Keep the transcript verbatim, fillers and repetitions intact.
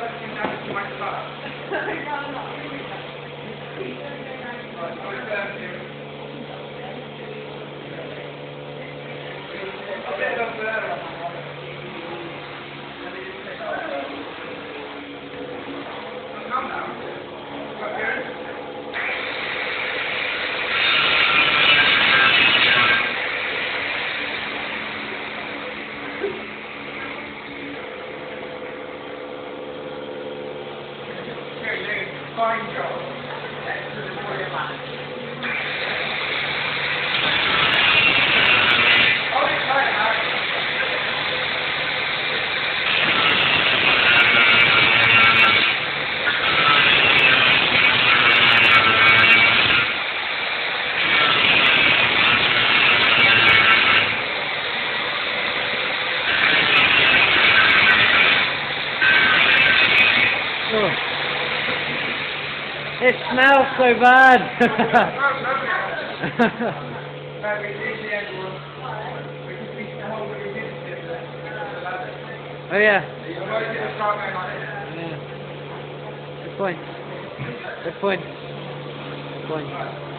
Fine job. Oh. It smells so bad. Oh yeah. Yeah. Good point. Good point. Good point.